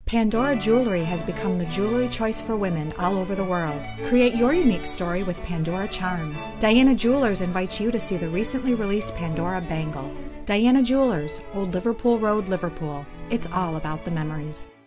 Pandora jewelry has become the jewelry choice for women all over the world. Create your unique story with Pandora charms. Diana Jewelers invites you to see the recently released Pandora bangle. Diana Jewelers, Old Liverpool Road, Liverpool. It's all about the memories.